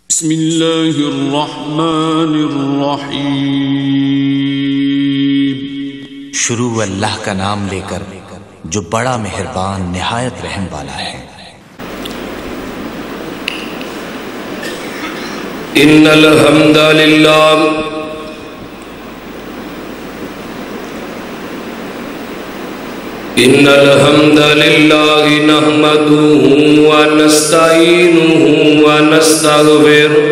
بسم اللہ الرحمن الرحیم۔ شروع اللہ کا نام لے کر جو بڑا مہربان نہایت رحم والا ہے۔ ان الحمد للہ نحمده ونستعینه ونستغفره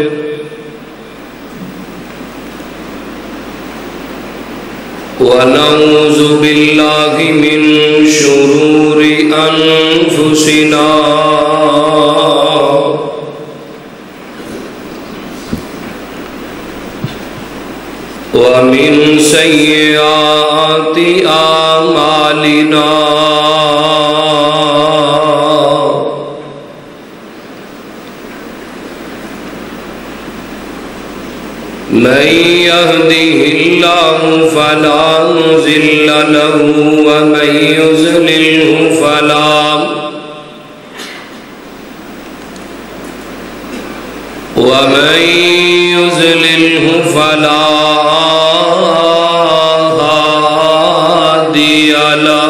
ونعوذ باللہ من شرور انفسنا ومن سیئات اعمالنا من يهده الله فلا مضل له ومن يضلله فلا هادي له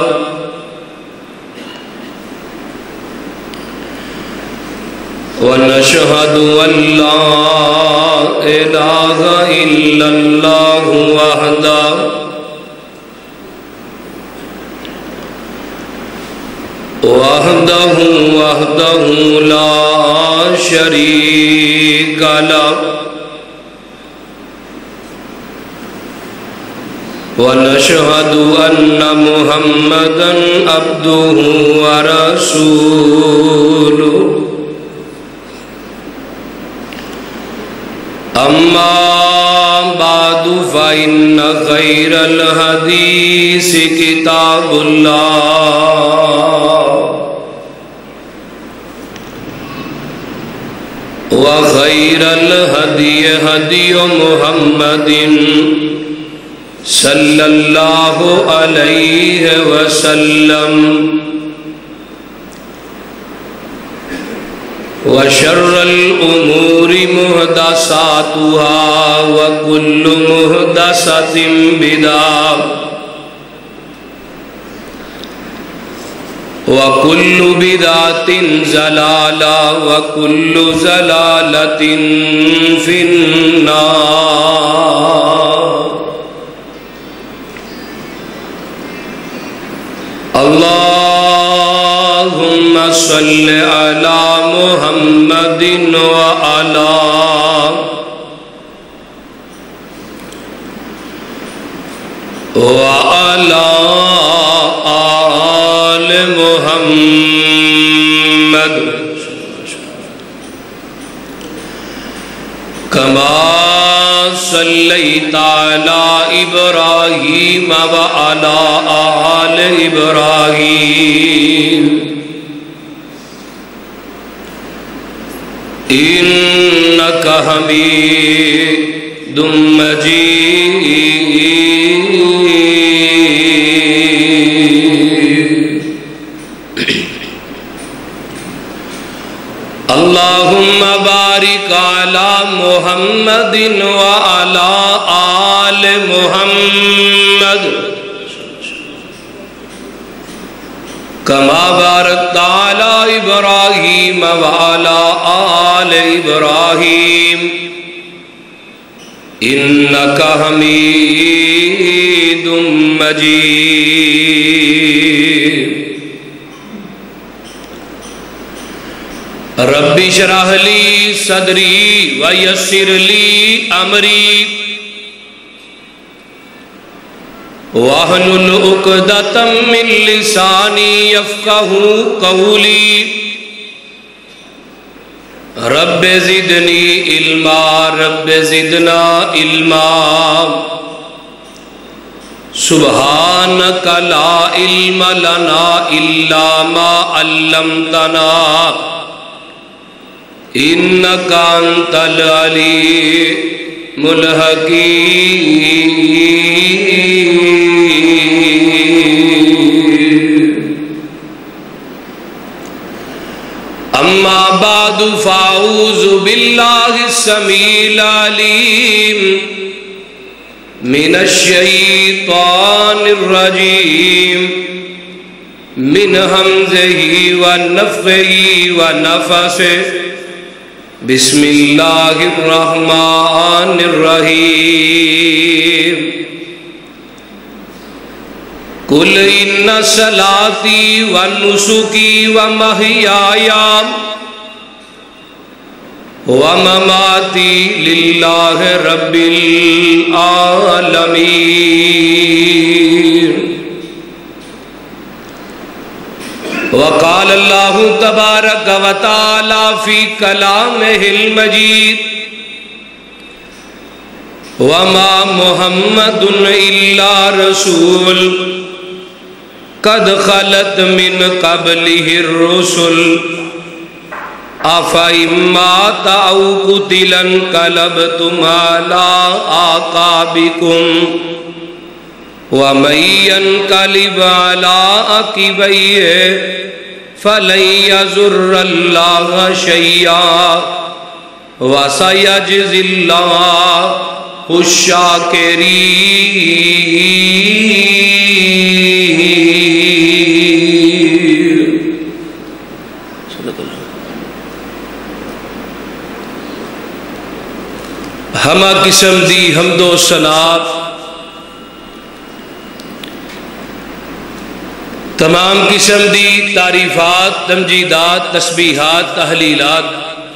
ونشهد أن لا إله إلا الله وحده لا شريك له ونشهد أن محمدا عبده ورسوله أما بعد فإن خير الحديث كتاب الله وخير الهدي هدي محمد صلى الله عليه وسلم وشر الأمور محدثاتها وكل محدثة بدعة وكل بدعة ضلالة وكل ضلالة في النار اللهم صل على محمد وعلى آل محمد كما صليت على إبراهيم وعلى آل إبراهيم إنك حميد مجيد اللهم بارك على محمد وعلى آل محمد كما باركت على إبراهيم وعلى آل إبراهيم إنك حميد مجيد رب اشرح لي صدري ويسر لي أمري واحلل عقدة من لساني يفقهوا قولي رب زدني علما رب زدنا علما سبحانك لا علم لنا إلا ما علمتنا إنك أنت العليم الحكيم أما بعد فأعوذ باللہ السمیع العلیم من الشیطان الرجیم من ہمزہ ونفخہ ونفثہ بسم اللہ الرحمن الرحیم قل ان صلاتی ونسکی ومحیای ومماتی للہ رب العالمین وقال اللہ تبارک و تعالی فی کلامہ المجید وما محمد الا رسول قد خلت من قبلہ الرسل افإن مات او قتل انقلبتم على اعقابكم ومن ينقلب على عقبيه فلن يضر الله شيئا وسيجزي الله الشاكرين. ہمہ قسم دی حمد و ثنا تمام قسم دی تعریفات تمجیدات تسبیحات تحلیلات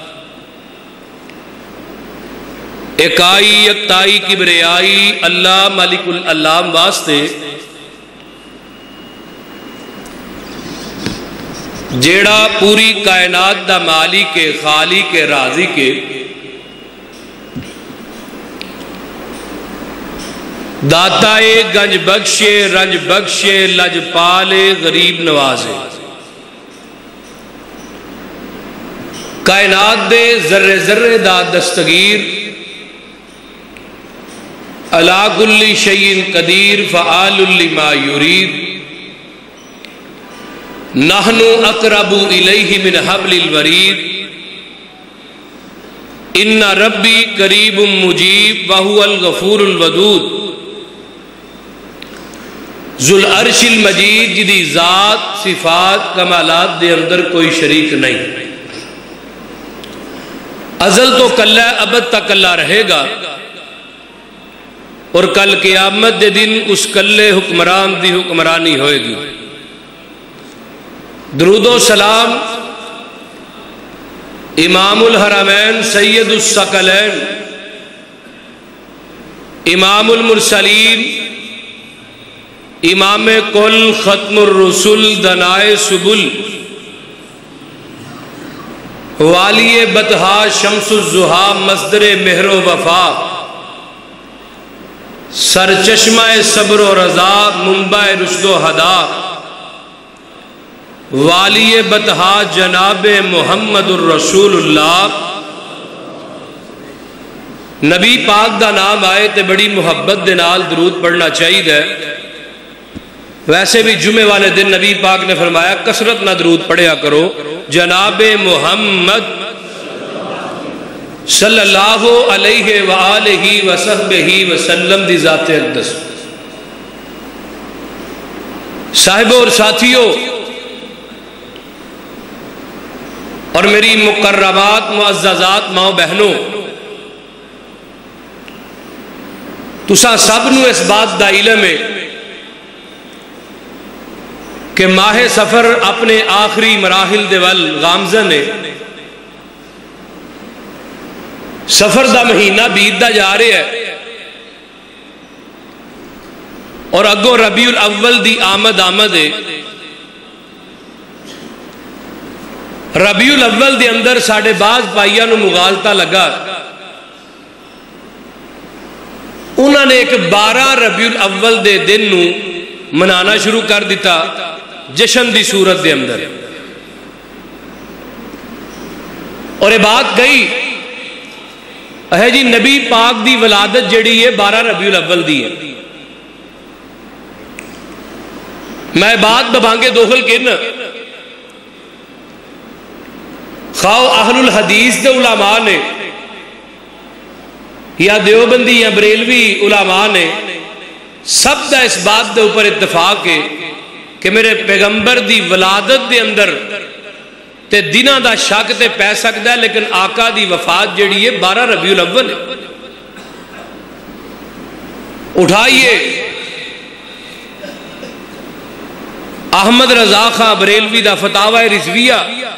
اکائی یکتائی کبریائی اللہ مالک العلام واسطے جیڑا پوری کائنات دا مالک خالق رازق داتائے گنج بخشے رنج بخشے لج پالے غریب نوازے کائنات دے ذرے ذرے دا دستگیر علی کل شیء قدیر فعال لما یرید نحن اقرب الیہ من حبل الورید ان ربی قریب مجیب وہو الغفور الودود ذو العرش المجید جدی ذات صفات کمالات دے اندر کوئی شریک نہیں ازل تو کلہ ابد تک کلہ رہے گا اور کل قیامت دے دن اس کلے حکمران دی حکمرانی ہوئے گی. درود و سلام امام الحرمین سید الثقلین امام المرسلین امام کل ختم الرسل دنائے سبل والی بطحا شمس الزہا مصدر مہر و وفا سرچشمہ صبر و رضا منبع رشد و ہدا والی بطحا جناب محمد الرسول اللہ. نبی پاک دا نام آئے تے بڑی محبت دے نال درود پڑھنا چاہیے. ویسے بھی جمعے والے دن نبی پاک نے فرمایا کثرت نہ درود پڑھیا کرو جناب محمد صلی اللہ علیہ وآلہ وصحبہ وسلم دی ذات اقدس. صاحبوں اور ساتھیوں اور میری مکرمات معززات ماں بہنوں، تساں سب نو اس بات دا علم ہے کہ ماہ سفر اپنے آخری مراحل دے ول گامزن ہے. سفر دا مہینہ بیتدا جا رہا ہے اور اگوں ربیع الاول دی آمد ہے. ربیع الاول دے اندر ساڑھے بعض پائیاں نو مغالطہ لگا، انہوں نے ایک 12 ربیع الاول دے دن نو منانا شروع کر دیتا جشن دی صورت دے اندر. اور یہ بات گئی ہے جی نبی پاک دی ولادت جڑی ہے 12 ربیع الاول دی ہے. میں بات ببانگے دوخل کے نا خواہ اہل الحدیث دے علماء نے یا دیوبندی یا بریلوی علماء نے، سب دا اس بات دے اوپر اتفاق ہے کہ میرے پیغمبر دی ولادت دے اندر تے دنوں دا شک تے پی سکتا ہے، لیکن آقا دی وفات جڑی ہے 12 ربیع الاول ہے۔ اٹھائیے احمد رضا خان بریلوی دا فتاوی رضویہ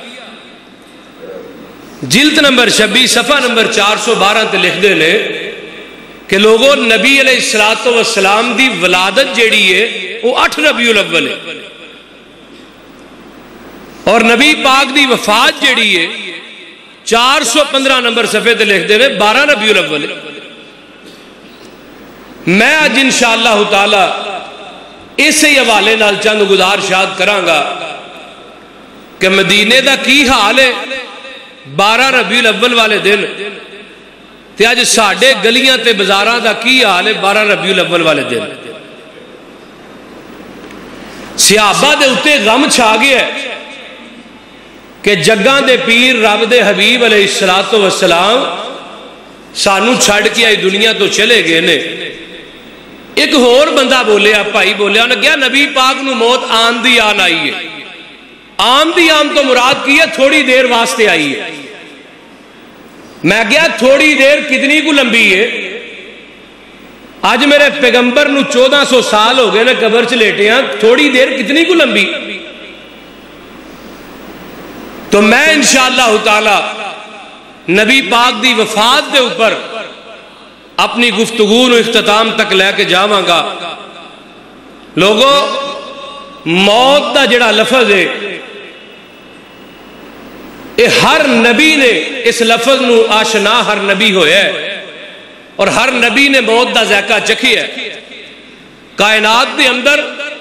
جلد نمبر 26 صفحہ نمبر 412 تے لکھ دے نے کہ لوگوں نبی علیہ السلام دی ولادت جیڑی ہے وہ 8 ربیع الاول ہے، اور نبی پاک دی وفات جیڑی ہے 415 نمبر صفحے تے لکھ دے نے 12 ربیع الاول ہے۔ میں آج انشاءاللہ تعالی اسی حوالے نال چند گزارشات کراں گا کہ مدینے دا کی حال ہے 12 ربیع الاول والے دن، تے اج ساڈے گلیاں تے بازاراں دا کی حال ہے 12 ربیع الاول والے دن۔ صحابہ دے اتے غم چھا گیا ہے کہ جگاں دے پیر رب دے حبیب علیہ السلام سانو چھڑ کے آئی دنیا تو چلے گئے نے۔ ایک اور بندہ بولیا، بھائی بولیا، انہیں کہا نبی پاک نو موت آن دی آن آئی ہے۔ آن دی آن تو مراد کی ہے تھوڑی دیر واسطے آئی ہے۔ میں کہا تھوڑی دیر کتنی کو لمبی ہے؟ آج میرے پیغمبر نو 1400 سال ہو گئے نے قبر چ لیٹے ہیں، تھوڑی دیر کتنی کو لمبی؟ تو میں انشاءاللہ تعالی نبی پاک دی وفات دے اوپر اپنی گفتگو نو اختتام تک لے کے جاواں گا۔ لوگوں موت دا جڑا لفظ ہے اے ہر نبی نے اس لفظ نو آشنا ہر نبی ہویا ہے، اور ہر نبی نے موت دا ذائقہ چکھیا ہے۔ کائنات دے اندر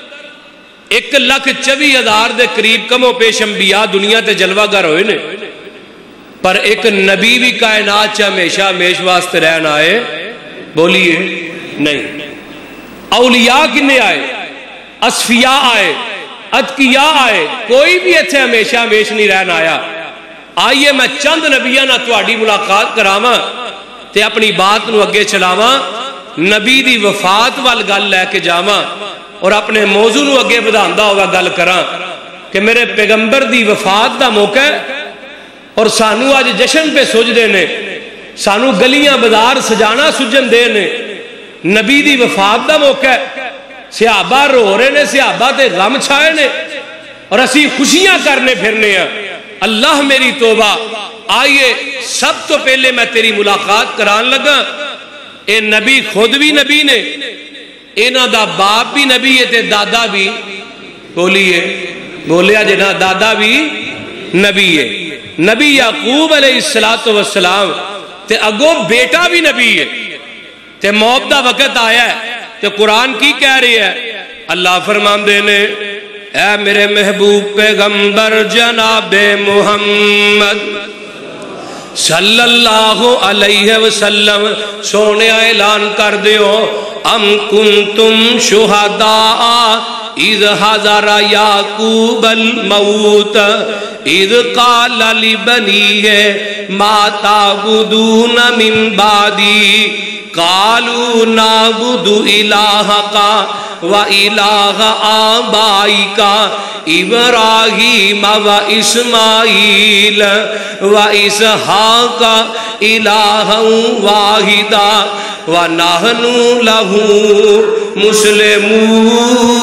1,24,000 دے قریب کم و پیش انبیاء دنیا تے جلوہ گر ہوئے نے، پر ایک نبی بھی کائنات چا ہمیشہ ہمیش واسطے رہنا آئے بولیے نہیں۔ اولیاء کنے آئے، اصفیاء آئے، اتقیاء آئے، کوئی بھی ایتھے ہمیشہ ہمیش نہیں رہنا آیا۔ آئیے میں چند نبیاں نہ تواڈی ملاقات کراواں تے اپنی بات نو اگے چلاواں، نبی دی وفات وال گل لے کے جاواں، اور اپنے موضوع نو اگے بدھاندا ہوگا گل کراں کہ میرے پیغمبر دی وفات دا موقع ہے، اور سانو آج جشن پہ سج دے نے، سانو گلیاں بازار سجانا سجن دے نے، نبی دی وفات دا موقع ہے، صحابہ رو رہے نے، صحابہ تے غم چھائے نے، اور اسی خوشیاں کرنے پھرنے ہیں۔ اللہ میری توبہ، آئیے سب تو پہلے میں تیری ملاقات کران لگا، اے نبی خود بھی نبی نے، اینا دا باپ بھی نبی ہے تے دادا بھی، بولیے بولیا جنا دادا بھی نبی ہے۔ نبی یعقوب علیہ السلام تے اگو بیٹا بھی نبی ہے، تے موت دا وقت آیا ہے تے قرآن کی کہہ رہی ہے، اللہ فرمان دینے اے میرے محبوب پیغمبر جناب محمد صلی اللہ علیہ وسلم سونے اعلان کر دیو، ام کنتم شہداء اذ حضر یعقوب الموت اذ قال لبنیہ ما تعبدون من بعدی قالوا نعبد الہک و الہ آبائک ابراہیم و اسماعیل و اسحاق الہا واحدا ونحن لہ مسلمون۔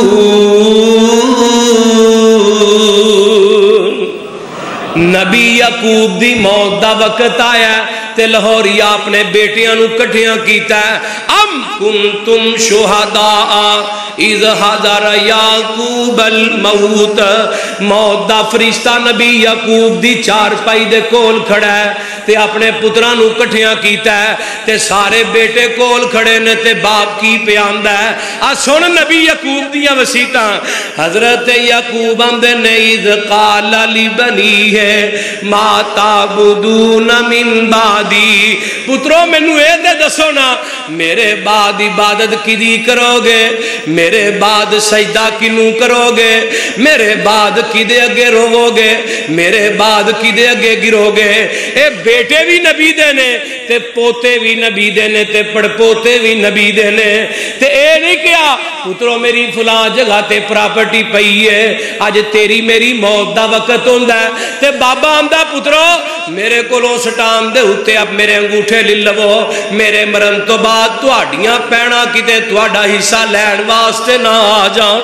نبی یعقوب دی موت دا وقت آیا تے لاہوریا اپنے بیٹیاں نو کٹھیاں کیتا ہے، ام کنتم شہداء اذ حضر یعقوب الموت، موت دا فرشتہ نبی یعقوب دی چار پائی دے کول کھڑا ہے تے اپنے پتراں نو کٹھیاں کیتا ہے تے سارے بیٹے کول کھڑے نے تے باپ کی پیاندا ہے۔ آ سن نبی یعقوب دیاں وصیتاں، حضرت یعقوب آندے نے اذ قال لبنیہ ما تعبدون من بعد دی پترو مینوں اے تے دسو نا میرے بعد عبادت کدی کرو گے میرے بعد سجدہ کنوں کرو گے میرے بعد کدے اگے روو گے میرے بعد کدے اگے گرو گے اے بیٹے بھی نبی دے نے تے پوتے بھی نبی دے نے تے پڑپوتے بھی نبی دے نے تے اے نہیں کیا پترو میری فلاں جگہ تے پراپرٹی پئی ہے اج تیری میری موت دا وقت ہوندا ہے تے بابا آندا پترو میرے کولوں سٹام دے اوتے اب میرے انگوٹھے لے لو میرے مرن تو بعد تہاڈیاں پینا کتے تہاڈا حصہ لین واسطے نہ آ جان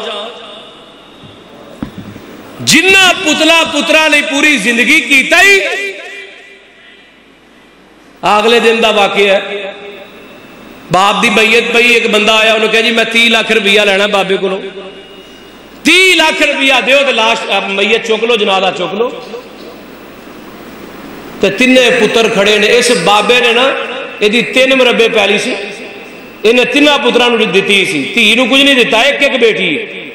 جنہ پترا نے پوری زندگی کیتا ہی اگلے دن دا واقعہ ہے باپ دی بیعت پئی ایک بندہ آیا انہوں کہا جی میں 30 لاکھ روپیہ لینا بابے کو 30 لاکھ روپیہ دیو تے لاش میت چک لو جنازہ چک لو تے تینے پتر کھڑے نے اس بابے نے نا یہ 3 مربے پیلی سی انہیں 3 پتروں نے دیتی سی دھی نو کچھ نہیں دیتا ایک ایک بیٹی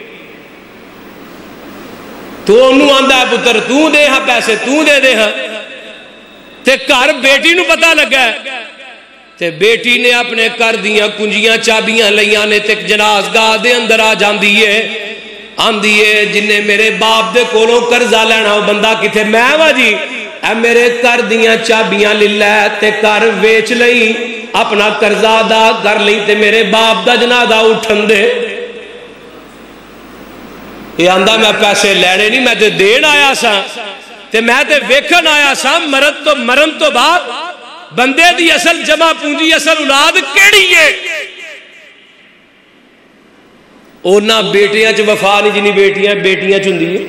تو انہوں آندا ہے پتر تو دے ہاں پیسے تو دے ہاں تے گھر بیٹی نو پتہ لگا ہے تے بیٹی نے اپنے کر دیاں کنجیاں چابیاں لیاں نے تے جنازگاہ دے اندر آ جاندی ہے آندی ہے جنہیں میرے باپ دے کولوں قرضہ لینا وہ بندہ کتے میں وا جی اے میرے کر دیاں چابیاں لے لے تے کر ویچ لئی اپنا قرضہ ادا کر لئی تے میرے باپ دا جنازہ اٹھن دے یہ آندا میں پیسے لینے نہیں میں تے دین آیا سا تے میں تے ویکھن آیا سا مرن تو بعد بندے دی اصل جمع پونجی اصل اولاد کیڑی ہے اونا بیٹیاں چ وفا نہیں جنی بیٹیاں چندی ہے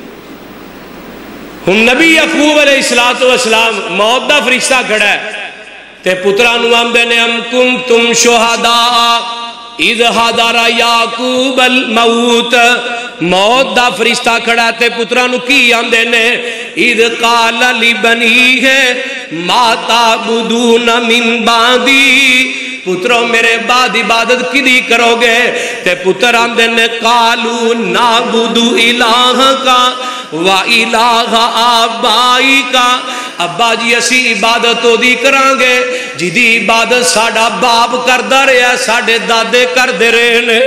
ہم نبی یعقوب علیہ السلام موت دا فرشتہ کھڑا ہے تے پترانو آمدے نے ام کنتم شہداء اذ حضر یعقوب الموت موت دا فرشتہ کھڑا تے پترانو کی آمدے نے اذ قال لبنیہ ما تعبدون من بعدی پتروں میرے بعد عبادت کدی کرو گے تے پتر آمدے نے قالو نعبدو الہ کا و الہ آبائی کا ابا جی اسی عبادت تو دی کران گے جدی عبادت ساڑا باپ کردہ رہے ساڑے دادے کردے رہے نے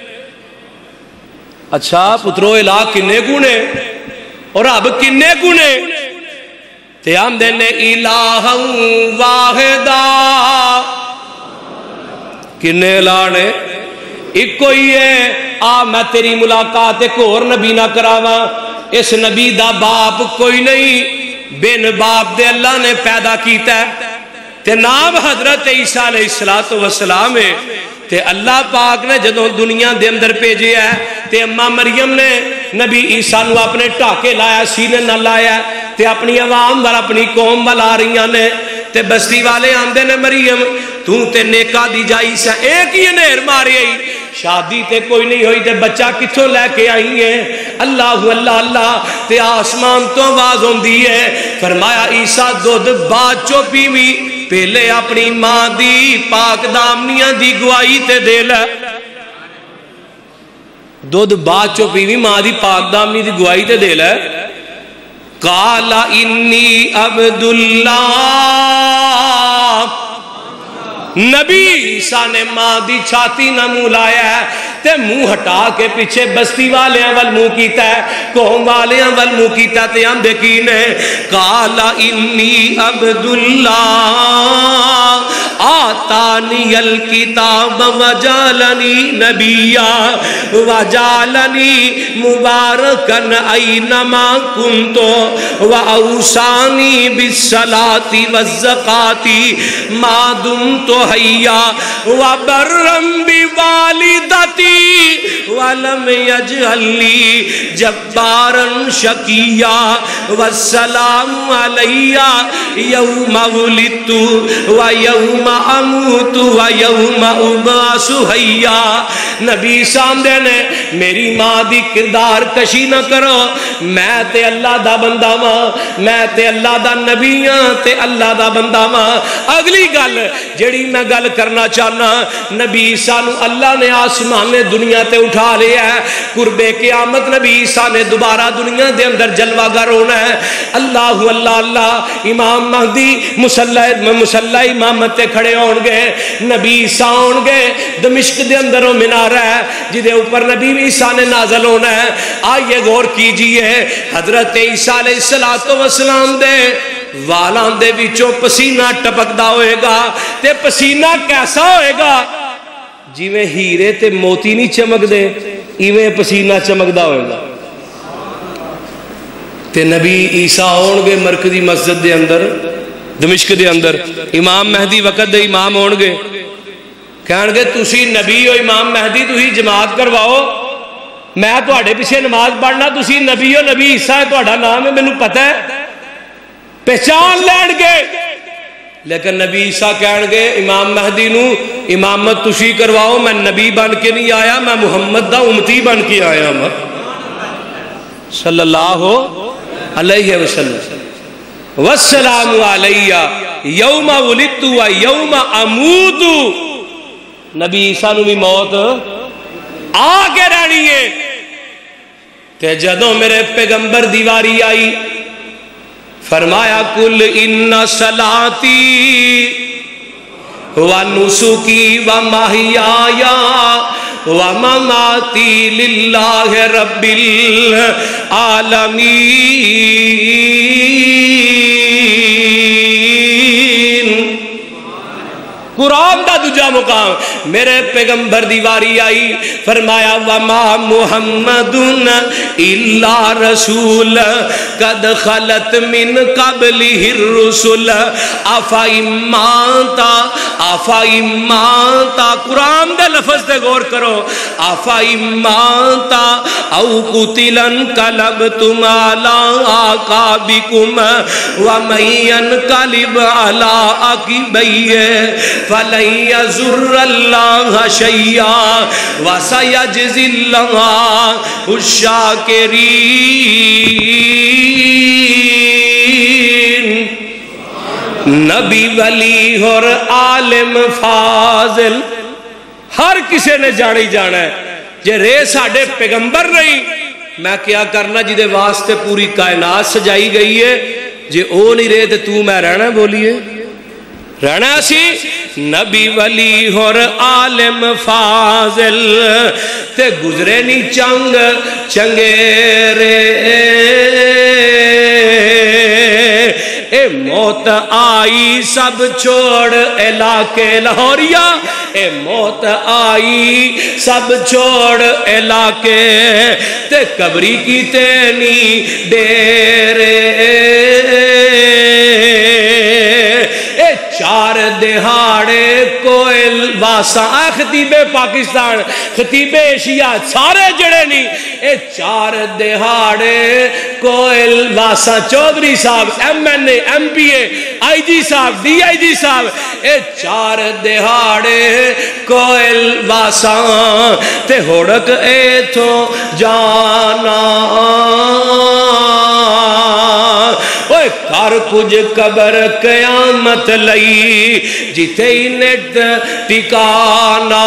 اچھا پترو الہ کنے گونے اور اب کنے گونے تے آمدے نے الہ واحدہ کنے لانے ایک کوئی ہے آ میں تیری ملاقات ایک اور نبی نہ کراوا اس نبی دا باپ کوئی نہیں بن باپ دے اللہ نے پیدا کیتا ہے تے نام حضرت عیسیٰ علیہ السلام ہے تے اللہ پاک نے جدوں دنیا دے اندر بھیجے ہے تے اماں مریم نے نبی عیسیٰ نو اپنے ٹاکے لایا سینے نہ لایا تے اپنی عوام وال اپنی قوم وال آ رہی نے تے بستی والے آندے نے مریم تو تے نیکا دی جائی سا ایک ہی نہر ماری آئی شادی تے کوئی نہیں ہوئی تے بچہ کتھوں لے کے آئی ہے اللہ اللہ اللہ تے آسمان تو آواز ہوندی ہے فرمایا عیسیٰ دودھ بات چو پیوی پہلے اپنی ماں دی پاک دامنیاں دی گواہی تے دے لے دودھ بات چو پیوی ماں دی پاک دامنی دی گواہی تے دے لے قال انی عبداللہ نبی عیسیٰ نے ماں دی چھاتی نہ منہ لایا ہے تے منہ ہٹا کے پیچھے بستی والیاں وال منہ کیتا ہے قوم والیاں وال منہ کیتا تے ہم دیکھین ہے قال انی عبداللہ آتانی الکتاب وجالنی نبیا وجالنی مبارکن اینما کنتو واوصانی بالصلاة والزکاة ما دمتو حیا وبرم بوالدتی ولم یجعلنی جبارا شقیا والسلام علی یوم ولدت ویوم اموت ویوم ابعث حیا نبی سامنے نے میری ماں دی کردار کشی نہ کرو، میں تے اللہ دا بندہ ماں، میں تے اللہ دا نبی ہاں تے اللہ دا بندہ ماں۔ اگلی گل جڑی میں گل کرنا چاہنا، نبی عیسیٰ نو اللہ نے آسمان دنیا تے اٹھا لیا ہے، قرب قیامت نبی عیسیٰ نے دوبارہ دنیا دے اندر جلوہ گر ہونا ہے۔ اللہ اللہ اللہ، امام مہدی مصلی امامت تے کھڑے ہون گے، نبی عیسیٰ ہون گے، دمشق دے اندر وہ منارہ ہے جدے اوپر نبی عیسیٰ نے نازل ہونا ہے۔ آئیے غور کیجئے، حضرت عیسیٰ علیہ السلام دے والان دے وچوں پسینہ ٹپکدا ہوئے گا، تے پسینہ کیسا ہوئے گا؟ جویں ہیرے تے موتی نہیں چمک دے ایویں پسینہ چمکدا ہوئے گا۔ تے نبی عیسیٰ ہون گے مرکزی مسجد دے اندر دمشق دے اندر، امام مہدی وقت دے امام ہون گے، کہن گے تسی نبی ہو امام مہدی، تسی جماعت کرواؤ، میں تواڈے پیچھے نماز پڑھنا، تسی نبی ہو، نبی عیسیٰ ہے تواڈا نام ہے، مینوں پتہ ہے، پہچان لین گے۔ لیکن نبی عیسیٰ کہن گے امام مہدی نو امامت تسی کرواؤ، میں نبی بن کے نہیں آیا، میں محمد دا امتی بن کے آیا ہوں صلی اللہ علیہ وسلم۔ والسلام علیہ یوم ولدت و یوم اموت، نبی عیسیٰ نو بھی موت آ کے رہنی ہے۔ تے جدوں میرے پیغمبر دی واری آئی، فرمایا کل ان صلاتی و نسکی و محیای و مماتی للہ رب العالمین۔ قرآن دا دوجا مقام، میرے پیغمبر دیواری آئی، فرمایا وما محمد الا رسول قد خلت من قبلہ الرسل افا اماتا، قرآن دے لفظ دے غور کرو، افا اماتا او قتلن قلبتم علی عقابکم ومن ینقلب علی عقبیہ فَلَن يَضُرَّ اللَّهَ شَيْئًا وَسَيَجْزِي اللَّهُ الشَّاكِرِينَ۔ نبی ولی اور عالم فاضل ہر کسی نے جانی جانا ہے، جے رے ساڑھے پیغمبر نہیں میں کیا کرنا جدے واسطے پوری کائنات سجائی گئی ہے، جے او نہیں رہے تو میں رہنا بولیے رہنا سی۔ نبی ولی اور عالم فاضل تے گزرے نی چنگ چنگیرے، اے موت آئی سب چھوڑ علاقے لاہوریا، اے موت آئی سب چھوڑ علاقے تے قبری کی تینی ڈیرے، چار دہاڑے کوئل واسا، خطیب پاکستان خطیب ایشیا سارے جڑے نہیں، اے چار دہاڑے کوئل واسا، چودھری صاحب M N A M P A I G صاحب ڈی آئی جی صاحب، اے چار دہاڑے کوئل واسا تے ہوڑک اے تو جانا، اوے کار کچھ قبر قیامت لئی جتے ہی نیٹ ٹکانا،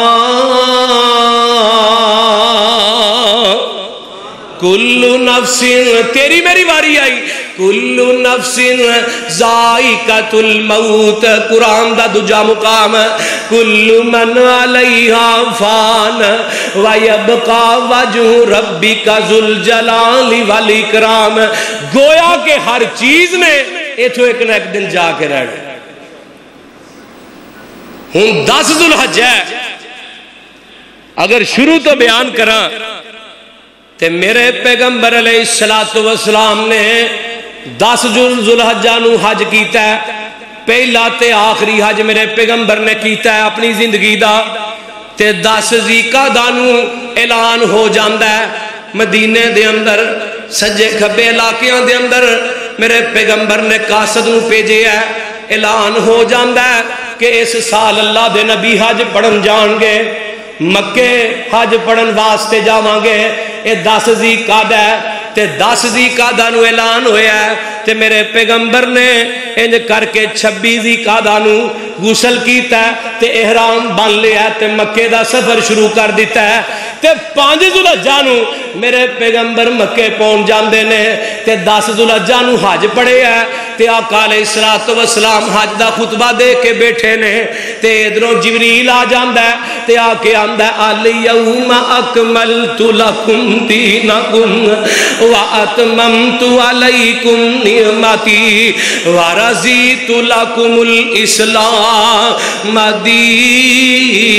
کل نفس تیری میری واری آئی، کل نفس ذائقۃ الموت، قرآن دا دوجا مقام، کل من علیہا فان ویبقى وجہ ربک ذو الجلال والاکرام، گویا کہ ہر چیز نے ایتھو ایک نہ ایک دن جا کے رہنا۔ ہوں 10 ذوالحج ہے، اگر شروع تو بیان کراں تے میرے پیغمبر علیہ السلام نے 10 ذوالحجہ نو حج کیتا ہے، پہلا تے آخری حج میرے پیغمبر نے کیتا ہے اپنی زندگی دا، تے 10 ذوالقعدہ نو اعلان ہو جاندا ہے مدینے دے اندر سجے کھبے علاقیاں دے اندر، میرے پیغمبر نے قاصد نو بھیجے ہے، اعلان ہو جاندا ہے کہ اس سال اللہ دے نبی حج پڑھن جان گے۔ مکے حج پڑھن واسطے جاواں گے، اے 10 ذی قعدہ ہے تے 10 ذی قعدہ نو اعلان ہویا ہے تے میرے پیغمبر نے انج کر کے 26 ذی قعدہ نو غسل کیتا ہے تے احرام بن لیا تے مکے دا سفر شروع کر دیتا ہے تے 5 ذوالحجہ نو میرے پیغمبر مکے پہنچ جاندے نے تے 10 ذوالحجہ نو حج پڑے ہے تے آقا علیہ الصلوۃ والسلام حج دا خطبہ دے کے بیٹھے نے تے ادھروں جبریل آ جاندا ہے تے آ کے آندا ہے الیوم اکملت لکم دینکم واتممت علیکم نعمتی ورضیت لکم الاسلام دینا۔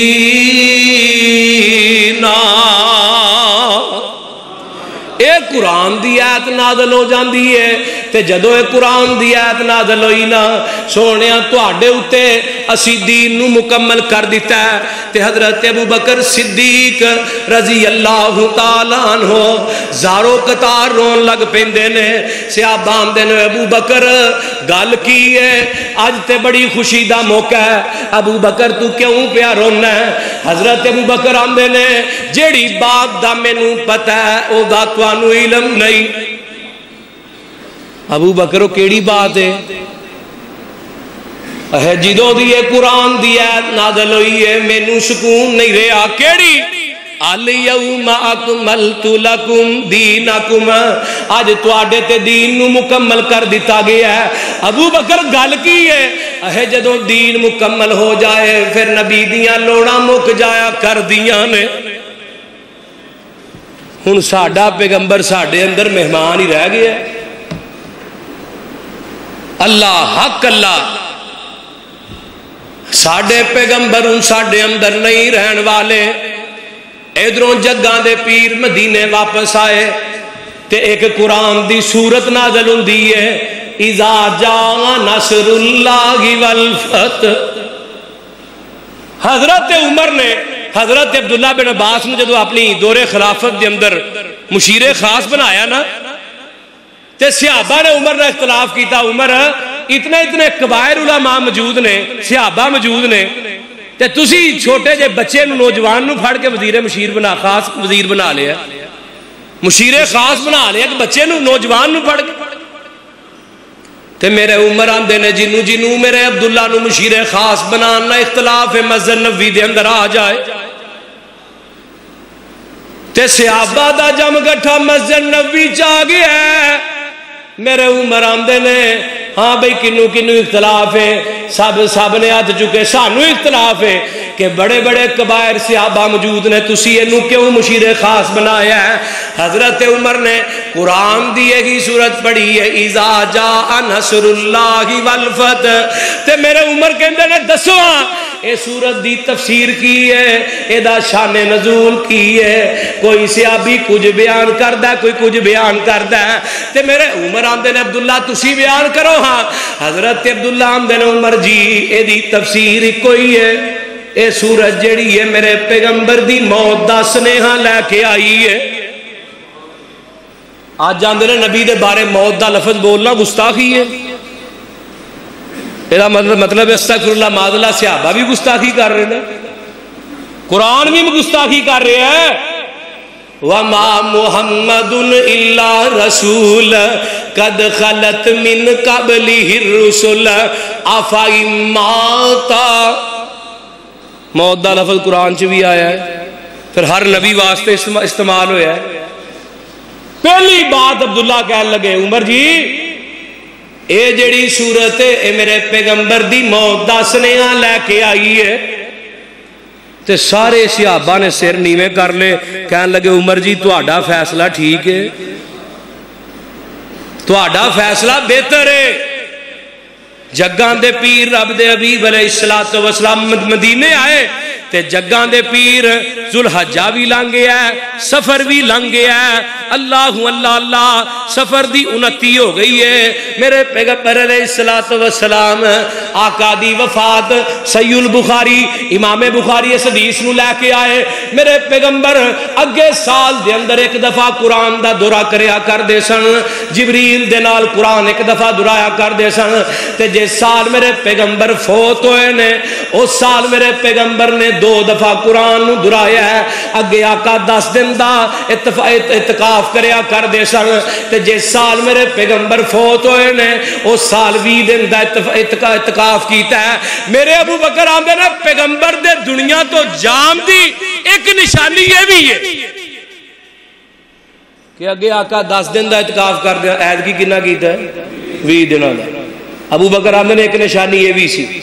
اے قرآن دی آیت نازل ہو جاندی ہے تے جدو اے قرآن دی آیت نازل ہوئی نا سونیا تواڈے اُتے اسی دین نو مکمل کر دیتا ہے تے حضرت ابوبکر صدیق رضی اللہ تعالیٰ عنہ زارو قطار رون لگ پیندے نے، صحابہ آندے نے ابوبکر گل کی ہے اج تے بڑی خوشی دا موقع ہے، ابوبکر تو کیوں پیا رونا ہے؟ حضرت ابوبکر آندے نے جیڑی بات دا مینوں پتہ ہے او دا تانوں علم نہیں۔ ابو بکر کیڑی بات ہے؟ جدوں دی قرآن دی آیت نازل ہوئی ہے مینوں سکون نہیں رہا۔ کیڑی؟ الیوم اکملت لکم دینکم، اج تواڈے تے دین نو مکمل کر دیتا گیا ہے۔ ابو بکر گل کی ہے جدوں دین مکمل ہو جائے پھر نبی دیاں لوڑاں مک جایا کر دیاں نے۔ ہن ساڈا پیغمبر ساڈے اندر مہمان ہی رہ گیا ہے۔ اللہ حق اللہ ساڈے پیغمبر ہن ساڈے اندر نہیں رہن والے۔ ادھروں جگاں دے پیر مدینے واپس آئے تے ایک قرآن دی سورت نازل ہوندی ہے اذا جاء نصر اللہ والفتح۔ حضرت عمر نے حضرت عبداللہ بن عباس نے جدو اپنی دور خلافت دے اندر مشیر خاص بنایا نا تے صحابہ نے عمر نے اختلاف کیتا، عمر اتنے کبائر علماء موجود نے، صحابہ موجود نے تے تسی چھوٹے جے بچے نو نوجوان نو پھڑ کے وزیر مشیر بنا خاص وزیر بنا لیا، مشیر خاص بنا لیا کہ بچے نو نوجوان نو پھڑ کے تے میرے عمر آندے نے جنوں میرے عبداللہ نو مشیر خاص بنانا اختلاف مسجد نبوی دے اندر آ جائے تے صحابہ دا جم گٹھا مسجد نبوی چاہ گیا ہے۔ میرے عمر آندے نے ہاں بھئی کنو اختلاف ہے، سب نے ہاتھ چکے، سانو اختلاف ہے کہ بڑے بڑے کبائر صحابہ موجود نے، تسی اینو کیوں مشیر خاص بنایا ہے؟ حضرت عمر نے قرآن دی ایک سورت پڑھی ہے اذا جاء نصر اللہ والفتح تے میرے عمر کہندے نے دسو اے سورت دی تفسیر کی ہے، اے دا شان نزول کی ہے، کوئی صحابی کچھ بیان کردا ہے کوئی کچھ بیان کردا ہے تے میرے عمر آندے نے عبداللہ تسی بیان کرو۔ ہاں حضرت عبداللہ آندے نے عمر جی اے دی تفسیر کوئی ہے، اے سورت جڑی ہے میرے پیغمبر دی موت دا سنیہا لے کے آئی ہے۔ آج جاندے نے نبی دے بارے موت دا لفظ بولنا گستاخی ہے، ایدہ مطلب استغفر اللہ معاذ اللہ، صحابہ بھی گستاخی کر رہے ہیں، قرآن بھی گستاخی کر رہے ہیں۔ وَمَا مُحَمَّدٌ إِلَّا رَسُولٌ قَدْ خَلَتْ مِنْ قَبْلِهِ الرُّسُلُ أَفَإِن مَاتَ، موت دا لفظ قرآن چ بھی آیا ہے، پھر ہر نبی واسطے استعمال ہویا ہے۔ پہلی بات عبداللہ کہنے لگے عمر جی اے جڑی صورت ہے اے میرے پیغمبر دی موت دا سنیہا لے کے آئی ہے تے سارے صحابہ نے سر نیویں کر لے، کہنے لگے عمر جی تہاڈا فیصلہ ٹھیک ہے، تہاڈا فیصلہ بہتر ہے۔ جگاں دے پیر رب دے حبیب علیہ السلام مدینے آئے تے جگاں دے پیر ذوالحجہ بھی لنگ گیا ہے، سفر بھی لنگ گیا ہے، اللہ اللہ اللہ سفر دی 29 ہو گئی ہے۔ میرے پیغمبر علیہ السلام آقا دی وفات صحیح البخاری امام بخاری اس حدیث نو لے کے آئے، میرے پیغمبر اگے سال دے اندر ایک دفعہ قرآن دا دورہ کریا کر دے سن، جبریل دے نال قرآن ایک دفعہ درایا کر دے سن تے جس سال میرے پیغمبر فوت ہوئے نے اس سال میرے پیغمبر نے 2 دفعہ قرآن نو درایا ہے. اگے آقا 10 دن دا اعتکاف کریا کر دے سن تے جس سال میرے پیغمبر فوت ہوئے نے اس سال 20 دن دا اعتکاف کیتا ہے. میرے ابو بکر آندے نے پیغمبر دے دنیا تو جام دی ایک نشانی یہ بھی ہے کہ اگے آقا 10 دن دا اعتکاف کر دیا. عید کی کنا کیتا ہے 20 دنوں دا. ابو بکر آمدے نے ایک نشانی یہ بھی سی.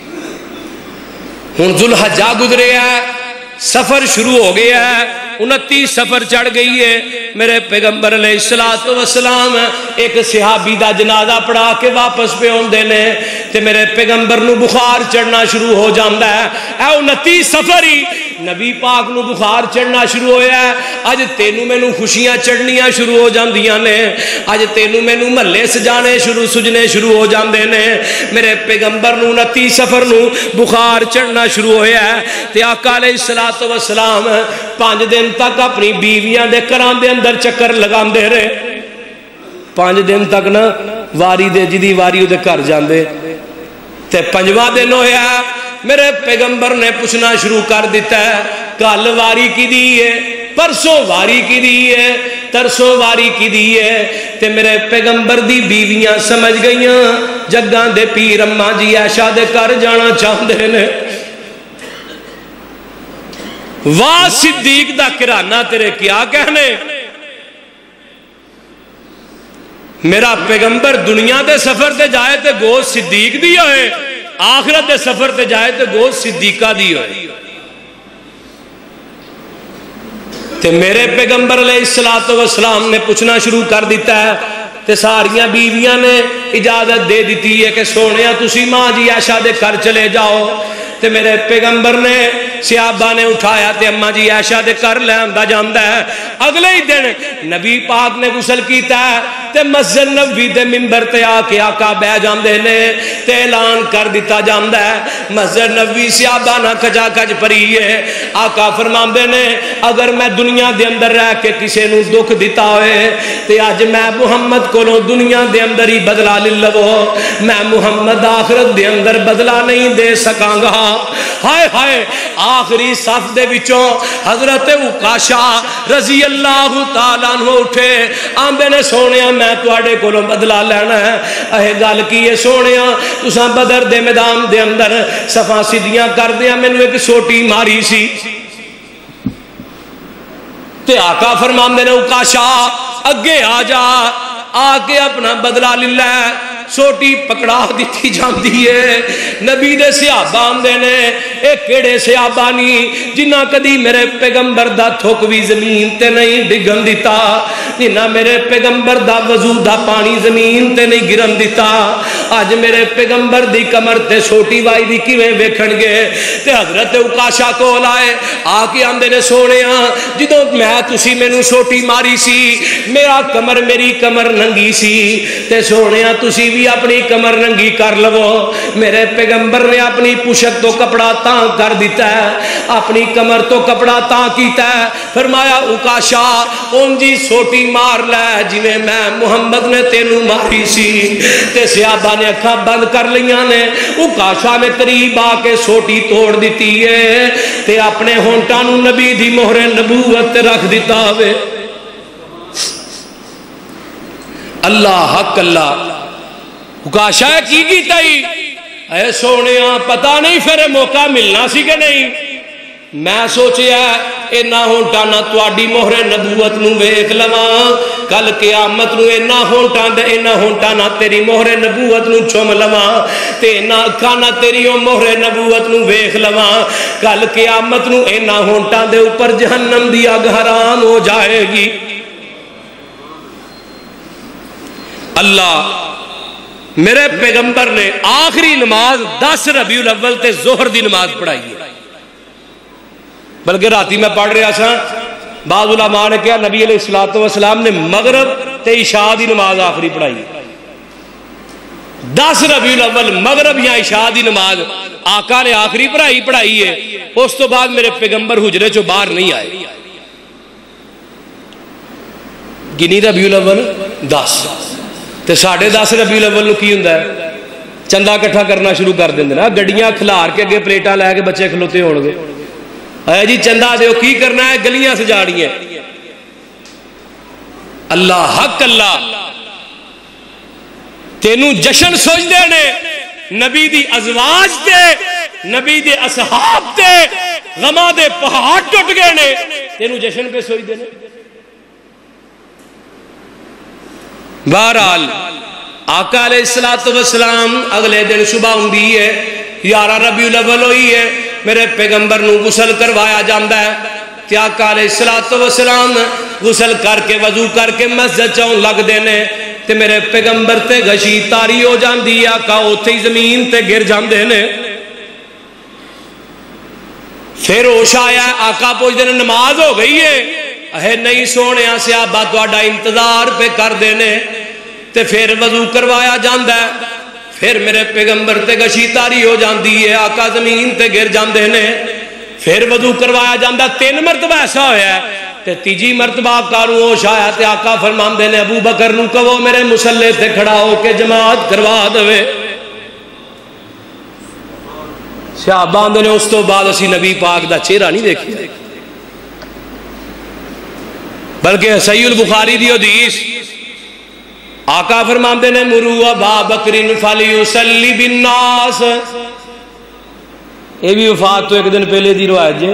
ہن ذوالحجہ گزرے ہے, سفر شروع ہو گیا ہے, 29 سفر چڑھ گئی ہے. میرے پیغمبر علیہ السلام ایک صحابی دا جنازہ پڑھا کے واپس پہ ہوندے نے تے میرے پیغمبر نو بخار چڑھنا شروع ہو جاندا ہے. اے 29 سفر ہی نبی پاک نو بخار چڑھنا شروع ہویا ہے. اج تینوں مینوں خوشیاں چڑھنیاں شروع ہو جاندیاں نے, اج تینوں مینوں محلے سجانے سجنے شروع ہو جاندے نے. میرے پیغمبر نو 29 سفر نو بخار چڑھنا شروع ہویا ہے تے آقا علیہ السلام 5 دن تک اپنی بیویاں دے گھراں دے اندر چکر لگاندے رہے. 5 دن تک نا واری دے جدی واری دے گھر جاندے تے 5واں دن ہویا میرے پیغمبر نے پوچھنا شروع کر دیتا ہے کل واری کی دی ہے, پرسوں واری کی دی ہے, ترسوں واری کی دی ہے. تے میرے پیغمبر دی بیویاں سمجھ گئیاں جگاں دے پیر اماں جی عائشہ دے گھر جانا چاہندے نے. واہ صدیق دا کرانہ تیرے کیا کہنے. میرا پیغمبر دنیا دے سفر تے جائے تے گود صدیق دی ہوئے, آخرت دے سفر تے جائے تے گود صدیقہ دی ہوئے. تے میرے پیغمبر علیہ السلام نے پوچھنا شروع کر دیتا ہے تے ساریاں بیویاں نے اجازت دے دیتی ہے کہ سونیا تسی ماں جی عائشہ دے گھر چلے جاؤ. تے میرے پیغمبر نے صحابہ نے اٹھایا تے اماں جی عائشہ دے کر لے آندا جاندا ہے. اگلے ہی دن نبی پاک نے غسل کیتا ہے تے مسجد نبوی دے منبر تے آ کے آقا بیٹھ جاندے نے تے اعلان کر دیتا جاندا ہے مسجد نبوی صحابہ نہ کھجا کھج پری ہے. آقا فرماندے نے اگر میں دنیا دے اندر رہ کے کسے نو دکھ دیتا ہوئے تے اج میں محمد کولوں دنیا دے اندر ہی بدلہ لے لو, میں محمد آخرت دے اندر بدلہ نہیں دے سکاں گا. ہائے ہائے آخری صف دے وچوں حضرت عکاشہ رضی اللہ تعالیٰ عنہ اٹھے, آندے نے سونیا میں تواڈے کولوں بدلہ لینا ہے. اے گل کی ہے سونیا تساں بدر دے میدان دے اندر صفاں سیدھیاں کر دیاں مینوں ایک سوٹی ماری سی تے آقا فرماندے نے عکاشہ اگے آ جا, آ کے اپنا بدلہ لے لے. سوٹی پکڑا دیتی جاندی ہے. نبی دے صحابہ آندے نے اے کیڑے صحابہ نہیں جنہ کدی میرے پیغمبر دا تھوک بھی زمین تے نہیں ڈگن دیتا, جنہ میرے پیغمبر دا وضو دا پانی زمین تے نہیں گرن دیتا. اج میرے پیغمبر دی کمر تے سوٹی وائی دی کیویں ویکھن گے. تے حضرت عکاشہ کول آئے, آ کے آندے نے سونیا جدوں میں تسی مینوں سوٹی ماری سی میری کمر ننگی سی تے سونیا تسی بھی اپنی کمر ننگی کر لو. میرے پیغمبر نے اپنی پشت تو کپڑا تاں کر دیتا ہے, اپنی کمر تو کپڑا تاں کیتا ہے. فرمایا عکاشہ اونجی سوٹی مار لے جویں میں محمد نے تینوں ماری سی. تے صحابہ نے اکھاں بند کر لیاں نے. عکاشہ نے قریب آ کے سوٹی توڑ دیتی ہے تے اپنے ہونٹاں نوں نبی دی مہر نبوت رکھ دیتا ہوئے. اللہ حق اللہ. عکاشہ کی کیتا ہی اے سونیا پتہ نہیں پھر موقع ملنا سی کہ نہیں. میں سوچیا اینا ہونٹا نہ تواڈی مہر نبوت نو ویکھ لواں, کل قیامت نو اینا ہونٹا نہ تیری مہر نبوت نو چوم لواں تے اینا اکھاں نہ تیری او مہر نبوت نو ویکھ لواں, کل قیامت نو اینا ہونٹاں دے اوپر جہنم دی اگ حرام ہو جائے گی. اللہ میرے پیغمبر نے آخری نماز 10 ربیع الاول تے ظہر دی نماز پڑھائی ہے. بلکہ راتی میں پڑھ رہا سا بعض علماء نے کہا نبی علیہ السلام نے مغرب تے عشاء دی نماز آخری پڑھائی ہے. 10 ربیع الاول مغرب یا عشاء دی نماز آقا نے آخری پڑھائی ہے. اس تو بعد میرے پیغمبر حجرے چوں باہر نہیں آئے. گنی ربیع الاول 10 تے 10.5 ربیع الاول نو کی ہوندا ہے چندہ اکٹھا کرنا شروع کر دیندے نا. گڈیاں کھلار کے اگے پلیٹاں لے کے بچے کھلوتے ہون گے اے جی چندہ دیو کی کرنا ہے؟ گلیاں سجاڑی ہیں۔ اللہ حق اللہ تینوں جشن سوچ دے نے نبی دی ازواج دے، نبی دے اصحاب دے غماں دے پہاڑ ٹوٹ گئے نے، تینوں جشن پہ سوچ دے نے۔ بہرحال آقا علیہ السلام اگلے دن صبح ہوندی ہے، 11 ربیع الاول ہوئی ہے، میرے پیغمبر نو غسل کروایا جاندا ہے تے آقا علیہ السلام غسل کر کے وضو کر کے مسجد چون لگ دینے تے میرے پیغمبر تے غشی تاری ہو جاندی ہے، آقا اوتھے ہی زمین تے گر جاندے نے۔ پھر ہوش آیا، آقا پوچھتے ہیں نماز ہو گئی ہے؟ اے نہیں سونے صحابہ تہاڈا انتظار پہ کر دینے تے پھر وضو کروایا جاندا ہے۔ پھر میرے پیغمبر تے غشی تاری ہو جاندی ہے، آقا زمین تے گر جاندے نے، پھر وضو کروایا جاندا۔ 3 مرتبہ ایسا ہویا ہے تے تیجی مرتبہ آقا نو ہوش آیا تے آقا فرماندے نے ابو بکر نو کہو میرے مصلے تے کھڑا ہو کے جماعت کروا دے۔ صحابہ آندے نے اس تو بعد اسی نبی پاک دا چہرہ نہیں دیکھیا، بلکہ صحیح البخاری دی حدیث آقا فرماندے نے مرو ابا بکر فلیصلی بالناس۔ یہ بھی وفات تو ایک دن پہلے دی روایت جے۔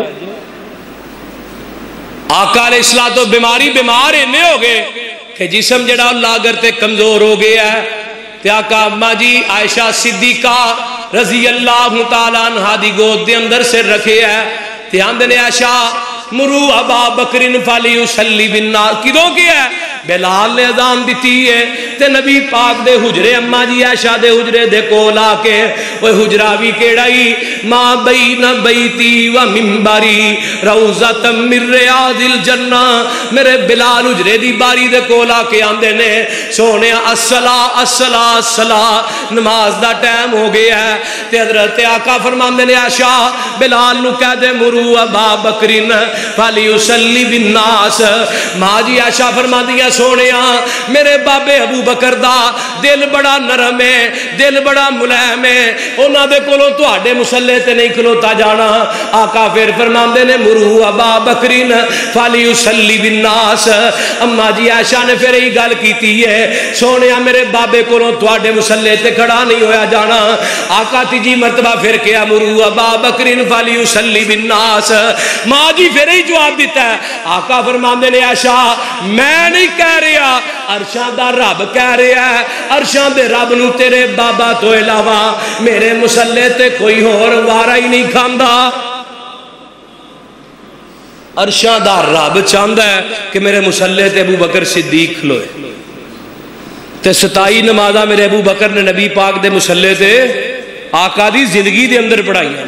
آقا علیہ السلام تو بیمار اینے ہو گئے کہ جسم جڑا لاگر تے کمزور ہو گیا ہے تے آقا اما جی عائشہ صدیقہ رضی اللہ تعالیٰ عنہ دی گود دے اندر سے رکھے ہے تے آندے نے عائشہ مرو ابا بکر فلیصلی بالناس کدوں کیا ہے؟ بلال نے اذان دیتی ہے تے نبی پاک دے حجرے اما جی عائشہ دے حجرے دے کول آ کے وہ حجرہ بھی کیڑائی ما بین بیتی و منبری روضۃ من ریاض الجنہ۔ میرے بلال حجرے دی باری دے کول آ کے آندے نے سونیا الصلاۃ الصلاۃ الصلاۃ، نماز دا ٹائم ہو گیا ہے تے حضرت آقا فرماندے نے عائشہ بلال نو کہہ دے مرو ابا بکر فلیصلی بالناس۔ ماں جی عائشہ فرماندیاں سونیا میرے بابے ابو بکر دا دل بڑا نرم ہے، دل بڑا ملائم ہے، انہاں دے کولوں تہاڈے مصلے تے نہیں کھلوتا جانا۔ آقا پھر فرماندے نے مرو ابا بکر فلیصلی بالناس۔ اما جی عائشہ نے پھر یہی گل کیتی ہے سونیا میرے بابے کولوں تہاڈے مصلے تے کھڑا نہیں ہویا جانا۔ آقا تیجی مرتبہ پھر کیا مرو ابا بکر فلیصلی بالناس۔ ماں جی پھر ہی جواب دیتا ہے، آقا فرماندے نے عائشہ میں نہیں کہہ رہا، عرشاں دا رب کہہ رہا ہے، عرشاں دے رب نو تیرے بابا تو علاوہ میرے مصلے تے کوئی اور وارا ہی نہیں کھاندا۔ عرشاں دا رب چاہندا ہے کہ میرے مصلے تے ابو بکر صدیق کھلوئے تے 27 نمازاں میرے ابو بکر نے نبی پاک دے مصلے تے آقا دی زندگی دے اندر پڑھائیاں۔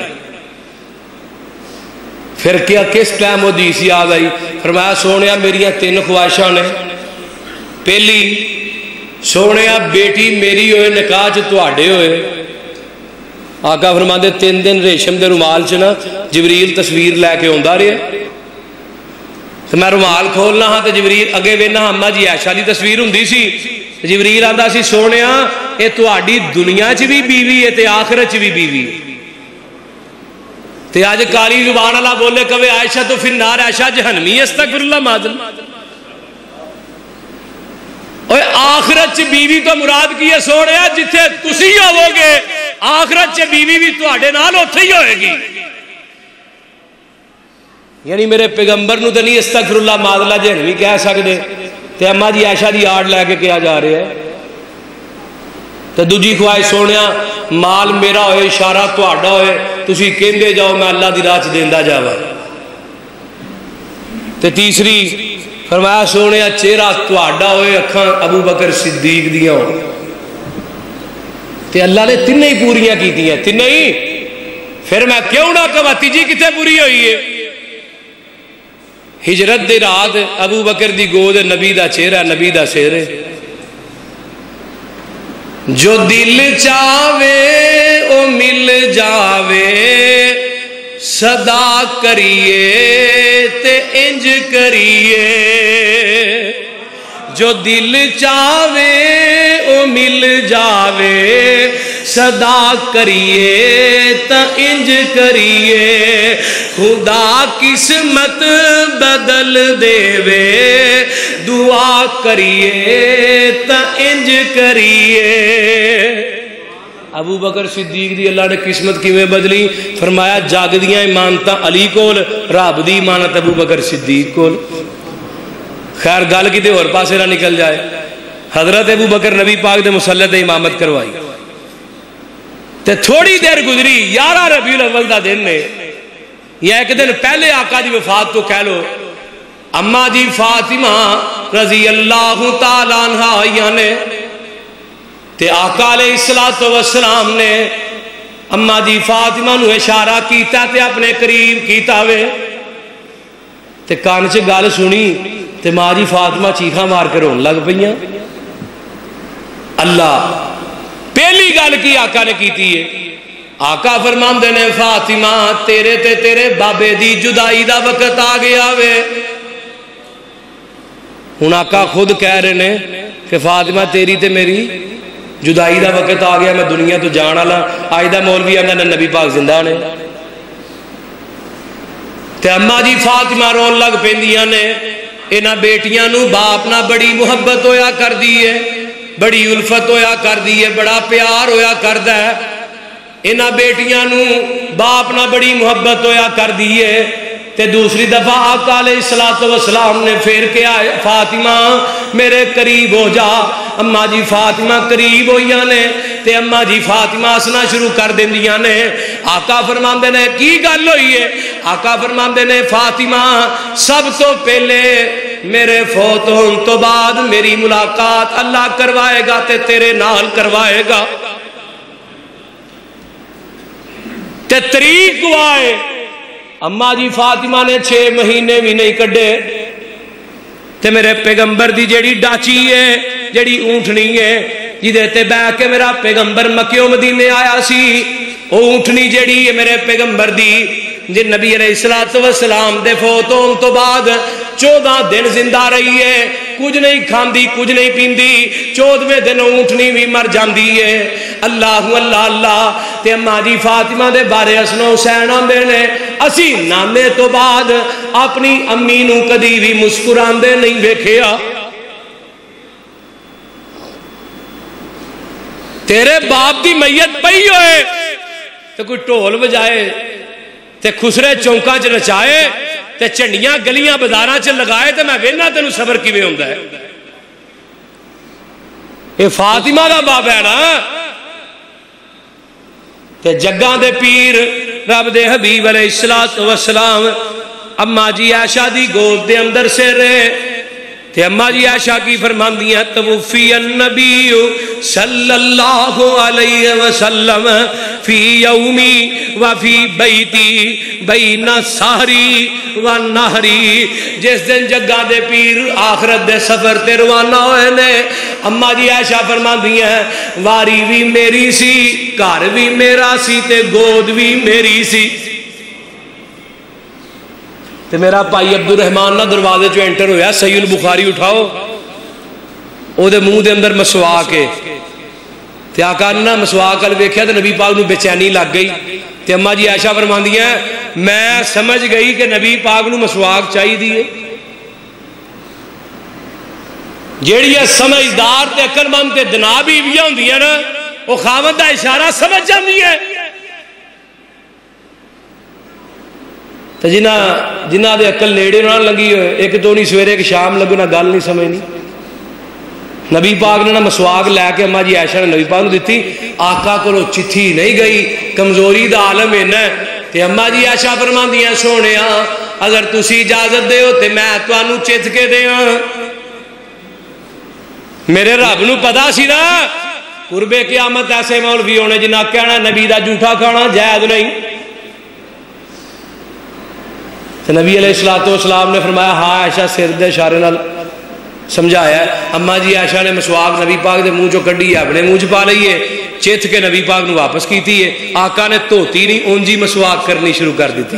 پھر کیا کس ٹائم حدیث یاد آئی؟ فرمایا سونیا میریاں 3 خواہشاں نے، پہلی سونیا بیٹی میری ہوئے نکاح چ تواڈے ہوئے۔ آقا فرماندے 3 دن ریشم دے رومال چ نا جبریل تصویر لے کے آندا رہیا تے میں رومال کھولنا ہاں تے جبریل اگے وینا اما جی عائشہ دی تصویر ہوندی سی، جبریل آندا سی سونیا اے تواڈی دنیا چ بھی بیوی ہے تے آخرت چ بھی بیوی ہے۔ تے آج کاری زبان اللہ بولے کہے عائشہ تو فی النار، عائشہ جہنمی، استغفر اللہ معاذ اللہ۔ اوے آخرت چ بیوی تو مراد کی ہے سونیا جتھے تسی ہوو گے آخرت چ بیوی بھی تواڈے نال اوتھے ہی ہوئے گی۔ یعنی میرے پیغمبر نو تے نہیں استغفر اللہ معاذ اللہ جہنمی کہہ سکدے تے اما جی عائشہ دی آڑ لے کے کیا جا رہا ہے۔ تے دوجی خواہش سونیا مال میرا ہوئے اشارہ تہاڈا ہوئے تسی کہندے جاؤ میں اللہ دی راہ چ دیندا جاواں۔ تے تیسری فرمایا سونیا چہرہ تہاڈا ہوئے اکھاں ابو بکر صدیق دیاں ہو۔ تے اللہ نے تینوں ہی پوریاں کیتیاں، تینوں ہی۔ پھر میں کیوں نہ کہاں تیجی کتے پوری ہوئی ہے؟ ہجرت دی رات ابو بکر دی گود نبی دا چہرہ، نبی دا سہرے۔ جو دل چاہے او مل جاوے، صدا کریے تے انج کریے۔ جو دل چاہے او مل جاوے، صدا کریے تا انج کریے۔ خدا قسمت بدل دے وے دعا کریے تا انج کریے ابو بکر صدیق دی اللہ نے قسمت کیویں بدلی فرمایا جگ دیاں امانتاں علی کول رب دی امانت ابو بکر صدیق کول خیر گل کتے اور پاسے نہ نکل جائے حضرت ابو بکر نبی پاک دے مصلی تے امامت کروائی تے تھوڑی دیر گزری 11 ربیع الاول دا دن نے یا ایک دن پہلے آقا دی وفات تو کہہ لو اما جی فاطمہ رضی اللہ تعالیٰ عنہ آئیاں نے تے آقا علیہ السلام نے اما جی فاطمہ نو اشارہ کیتا تے اپنے قریب کیتا وے تے کان چ گل سنی تے ماں جی فاطمہ چیخاں مار کے رون لگ پئیاں اللہ پہلی گل کی آقا نے کیتی ہے آقا فرماندے نے فاطمہ تیرے تے تیرے بابے دی جدائی دا وقت آ گیا وے ہن آقا خود کہہ رہے نے کہ فاطمہ تیری تے میری جدائی دا وقت آ گیا میں دنیا تو جان والا اج دا مولوی آندا نبی پاک زندہ نے تے اما جی فاطمہ رون لگ پیندیاں نے انہاں بیٹیاں نو باپ نہ بڑی محبت ہویا کر دی ہے بڑی الفت ہویا کر دی ہے بڑا پیار ہویا کردا ہے انہاں بیٹیاں نو باپ نہ بڑی محبت ہویا کر دی ہے تے دوسری دفعہ آقا علیہ السلام نے پھر کے آئے فاطمہ میرے قریب ہو جا اما جی فاطمہ قریب ہوئیاں نے تے اما جی فاطمہ ہسنا شروع کر دیندیاں نے آقا فرماندے نے کی گل ہوئی ہے آقا فرماندے نے فاطمہ سب تو پہلے میرے فوت ہون تو بعد میری ملاقات اللہ کروائے گا تے تیرے نال کروائے گا تے طریق گوائے اما جی فاطمہ نے 6 مہینے بھی نہیں کڈے تے میرے پیغمبر دی جیڑی ڈاچی ہے جیڑی اونٹنی ہے جدے تے بہ کے میرا پیغمبر مکہ مدینے آیا سی او اونٹنی جیڑی ہے میرے پیغمبر دی جی نبی علیہ السلام دے فوت ہون تو بعد 14 دن زندہ رہی ہے کچھ نہیں کھاندی کچھ نہیں پیندی 14ویں دن اونٹنی بھی مر جاندی ہے اللہ اللہ اللہ تے اما جی فاطمہ دے بارے حسن حسین آندے نے اسی نانے تو بعد اپنی امی نو کدی بھی مسکراندے نہیں ویکھیا تیرے باپ دی میت پئی ہوئے تے کوئی ٹھول بجائے تے خسرے چونکاں چ نچائے تے چنڈیاں گلیاں بازاراں چ لگائے تے میں وینا تینوں صبر کیویں ہوندا ہے اے فاطمہ دا باپ ہے نا تے جگاں دے پیر رب دے حبیب علیہ السلام اما جی عائشہ دی گود دے اندر سے رہے تے اما جی عائشہ کی فرماندیاں توفی النبی صلی اللہ علیہ وسلم فی یومی وفی بیتی بین سحری و نہری جس دن جگہ دے پیر آخرت دے سفر تے روانہ ہوئے نے اما جی عائشہ فرماندیاں واری بھی میری سی گھر بھی میرا سی تے گود بھی میری سی تے میرا بھائی عبد الرحمان نہ دروازے جو انٹر ہویا صحیح البخاری اٹھاؤ او دے منہ دے اندر مسواک ہے تے آقا نے مسواک ال ویکھیا تے نبی پاک نو بے چینی لگ گئی تے اما جی عائشہ فرماندیاں میں سمجھ گئی کہ نبی پاک نو مسواک چاہیے ہے جیڑی سمجھدار تے عقل مند تے جناب بیویاں ہوندیاں نا او خاوند دا اشارہ سمجھ جاندی ہے تو جنہ دے عقل نیڑے نہ لگی ہوئے ایک تو نہیں سویرے ایک شام لگو نہ گل نہیں سمجھنی نبی پاک نے مسواک لے کے اما جی عائشہ نے نبی پاک نے دیتی آقا کو چٹھی نہیں گئی کمزوری دا عالم ہے تے اما جی عائشہ فرماندیاں سونیا اگر تسی اجازت دے ہو تے میں تانوں چت کے دیاں میرے رب نو پتا سی نا قرب قیامت ایسے مولوی ہونے جنہاں کہنا نبی دا جھوٹا کھانا جائز نہیں تو نبی علیہ السلام نے فرمایا ہاں عائشہ سر دے اشارے نال سمجھایا ہے اما جی عائشہ نے مسواک نبی پاک دے منہ چو کڈی ہے اپنے منہ چ پا لئی ہے چت کے نبی پاک نو واپس کیتی ہے آقا نے دھوتی نہیں اونجی مسواک کرنی شروع کر دیتی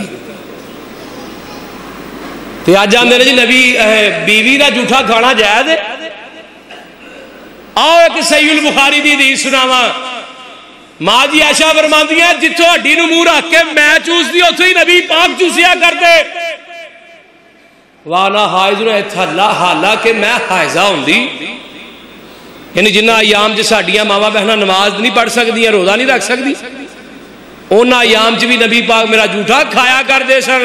تو اج آندے نے جی نبی بیوی دا جھوٹا کھانا جائز ہے آؤ ایک صحیح البخاری دی حدیث سناواں ماں جی عائشہ فرماندی ہیں جتھوں ہڈی نو منہ رکھ کے میں چوسدی اتھوں ہی نبی پاک چوسیا کرتے وانا حائض حالانکہ میں حائضہ ہوندی یعنی جنہ ایام چ ساڈیاں ماواں بہناں نماز نہیں پڑھ سکدیاں روزہ نہیں رکھ سکدی انہاں ایام چ بھی نبی پاک میرا جھوٹا کھایا کرتے سن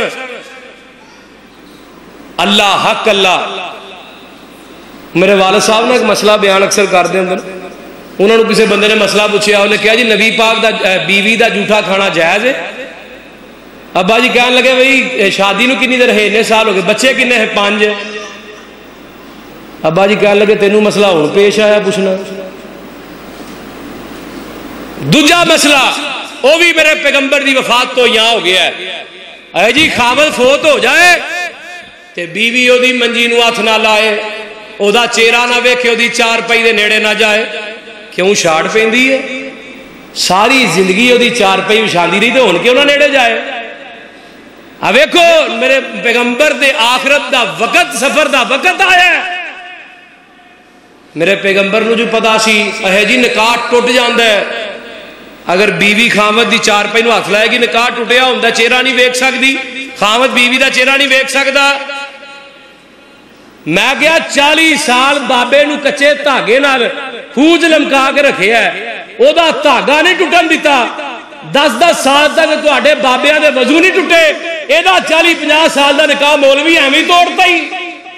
اللہ حق اللہ میرے والد صاحب نے ایک مسئلہ بیان اکثر کر دے اندر انہوں نے کسی بندے نے مسئلہ پوچھا انہیں کہا جی نبی پاک دا بیوی دا جھوٹا کھانا جائز ہے ابا جی کہنے لگے بھئی شادی نو کنی دیر ہے اتنے سال ہو گئے بچے کنے ہیں 5 ابا جی کہنے لگے تینوں مسئلہ ہوں پیش آیا پوچھنا دوجا مسئلہ وہ بھی میرے پیغمبر دی وفات تو یہاں ہو گیا ہے اے جی خامد فوت ہو جائے تے بیوی او دی منجی نو ہاتھ نہ لائے او دا چہرہ نہ ویکھے او دی چار پائی دے نیڑے نہ جائے کیوں شاڑ پیندی ہے ساری زندگی او دی چار پائی وچھاندی رہی تے ہن کیوں نہ نیڑے جائے اب ویکھو میرے پیغمبر دے آخرت دا وقت سفر دا وقت آیا ہے میرے پیغمبر نو جو پتا سی اے جی نکاح ٹوٹ جاندا ہے اگر بیوی خامد دی چار پائی نو ہاتھ لائے گی نکاح ٹوٹیا ہوندا چہرہ نہیں ویکھ سکدی خامد بیوی دا چہرہ نہیں ویکھ سکدا میں گیا 40 سال بابے نو کچے دھاگے نال پوج لمکا کے رکھے ہے او دا دھاگا نہیں ٹوٹن دیتا 10 سال تک تواڈے بابیاں دے وضو نہیں ٹوٹے اے دا 40-50 سال دا نکاح مولوی ایویں توڑتا ہی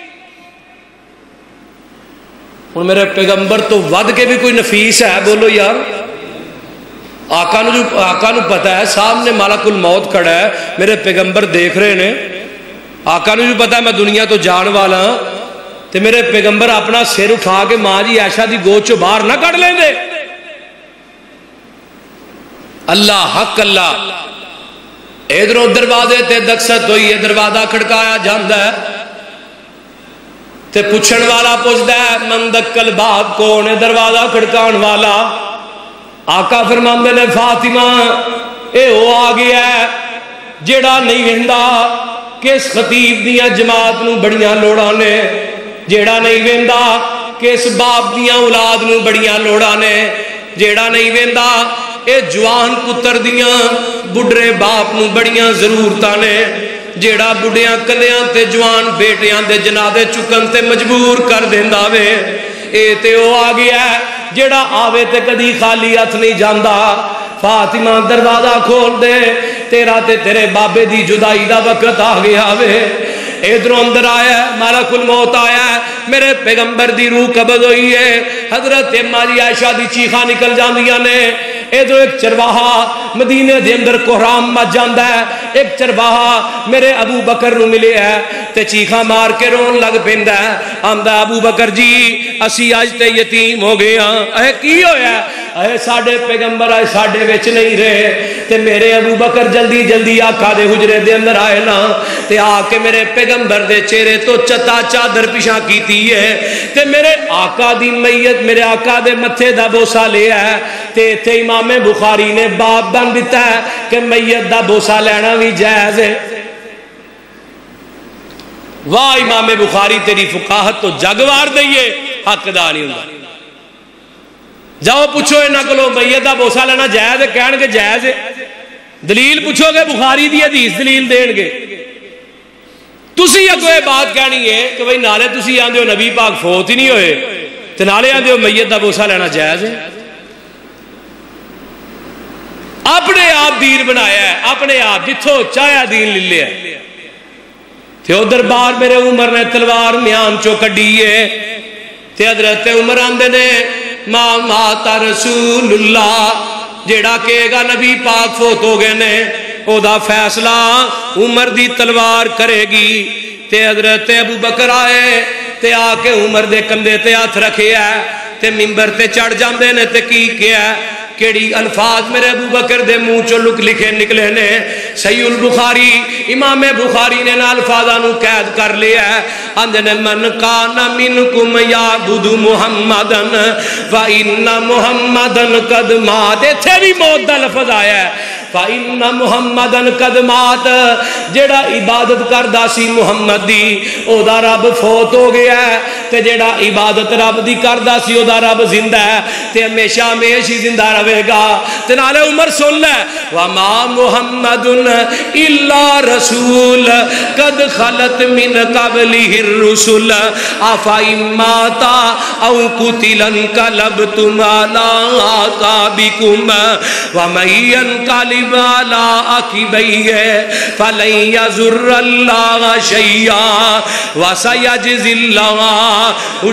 ہن میرے پیغمبر تو ود کے بھی کوئی نفیس ہے بولو یار آقا نو پتا ہے سامنے ملک الموت کھڑا ہے میرے پیغمبر دیکھ رہے نے آقا نو بھی پتا ہے میں دنیا تو جان والا تے میرے پیغمبر اپنا سر اٹھا کے ماں جی عائشہ دی گود چوں باہر نہ کڈ لیں دے اللہ حق اللہ ادھروں دروازے تے دکست ہوئی ہے دروازہ کھڑکایا جاندا ہے تے پوچھن والا پوچھدا ہے من دکل باب کون ہے دروازہ کھڑکان والا آقا فرماندے نے فاطمہ اے او آ گیا ہے جیڑا نہیں ویندا کس خطیب دیاں جماعت نو بڑیاں لوڑاں نے جیڑا نہیں ویندا کس باپ دیاں اولاد نو بڑیاں لوڑاں نے جیڑا نہیں ویندا اے جوان پتر دیاں بڈھے باپ نو بڑیاں ضرورتاں نے جیڑا بڈھیاں کلیاں تے جوان بیٹیاں دے جنازے چکن تے مجبور کر دیندا وے اے تے او آ گیا ہے جیڑا آوے تے کدی خالی ہاتھ نہیں جاندا فاطمہ دروازہ کھول دے تیرا تے تیرے بابے دی جدائی دا وقت آ گیا وے ادھروں اندر آیا ہے ملک الموت آیا ہے میرے پیغمبر دی روح قبض ہوئی ہے حضرت ماں عائشہ دی چیخاں نکل جاندیاں نے ادھر ایک چرواہا مدینے دے اندر کوہرام مچ جاندا ہے ایک چرواہا میرے ابو بکر نو ملے ہے تے چیخاں مار کے رون لگ پیندا ہے آندا ابو بکر جی اسی اج تے یتیم ہو گئے ہاں اے کی ہویا اے ساڈے پیغمبر آئے ساڈے وچ نہیں رہے تے میرے ابو بکر جلدی جلدی آقا دے حجرے دے اندر آئے نا تے آ کے میرے پیغمبر دے چہرے تو چتا چادر پیشاں کیتی ہے تے میرے آقا دی میت میرے آقا دے متھے دا بوسا لیا ہے تے تے امام بخاری نے باب بن دیتا ہے کہ میت دا بوسا لینا بھی جائز ہے واہ امام بخاری تیری فقاہت تو جگوار دئیے حق دا نہیں ہوں جاؤ پوچھو انہاں کولوں میت دا بوسا لینا جائز ہے کہن گے جائز ہے دلیل پوچھو گے بخاری دی حدیث دلیل دین گے تسی اگوں یہ بات کہنی ہے کہ بھئی نالے تسی آندے ہو نبی پاک فوت ہی نہیں ہوئے تے نالے آندے ہو میت دا بوسا لینا جائز ہے اپنے آپ دین بنایا ہے اپنے آپ جتھوں چاہیا دین لے لیا تے ادھر بار میرے عمر نے تلوار میان چو کڈی ہے تے حضرت عمر آندے نے ماں ماتا رسول اللہ جیڑا کہے گا نبی پاک فوت ہو گئے نے او دا فیصلہ عمر دی تلوار کرے گی تے حضرت ابو بکر آئے تے آ کے عمر دے کندھے تے ہاتھ رکھے ہے تے منبر تے چڑھ جاندے نے تے کی کیا کیڑی الفاظ میرے ابو بکر دے منہ چوں لک لکھے نکلے نے صحیح البخاری امام بخاری نے نا الفاظاں نو قید کر لیا ہے اندنے من کان منکم یعبد محمدن فإن محمدن قد مات ایتھے بھی موت دا لفظ آیا ہے فإن محمدن قد مات جڑا عبادت کردا سی محمد دی او دا رب فوت ہو گیا ہے تے جڑا عبادت رب دی کردا سی او دا رب زندہ ہے تے ہمیشہ ہمیشہ زندہ رہے گا تے نالے عمر سن لے وما محمد الا رسول قد خلت من قبله الرسل افإن مات او قتل انقلبتم على اعقابكم ومن ينقلب على عقبيه فلن يضر الله شيئا وسيجزي الله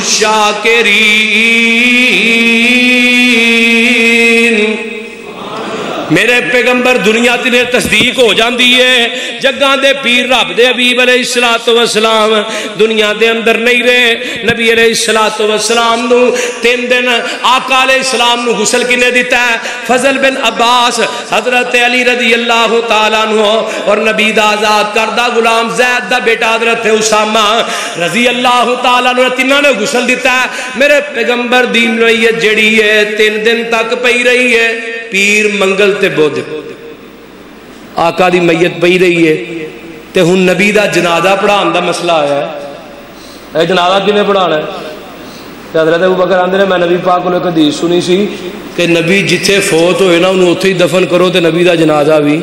الشاکرین میرے پیغمبر دنیا تیرے تصدیق ہو جاندی ہے جگاں دے پیر رب دے حبیب علیہ السلام دنیا دے اندر نہیں رہے نبی علیہ السلام نو 3 دن آقا علیہ السلام نو غسل کنے دیتا ہے فضل بن عباس حضرت علی رضی اللہ تعالیٰ عنہ اور نبی دا آزاد کردہ غلام زید دا بیٹا حضرت اسامہ رضی اللہ تعالیٰ عنہ تینوں نے غسل دیتا ہے میرے پیغمبر دین نویت جڑی ہے 3 دن تک پئی رہی ہے پیر منگل تے بود آقا دی میت پئی رہی ہے تے ہن نبی دا جنازہ پڑھان دا مسئلہ آیا ہے اے جنازہ کنے پڑھانا ہے تے حضرت ابوبکر آندے نے میں نبی پاک کو ایک حدیث سنی سی کہ نبی جتھے فوت ہوئے نا انہوں اتھے ہی دفن کرو تے نبی دا جنازہ بھی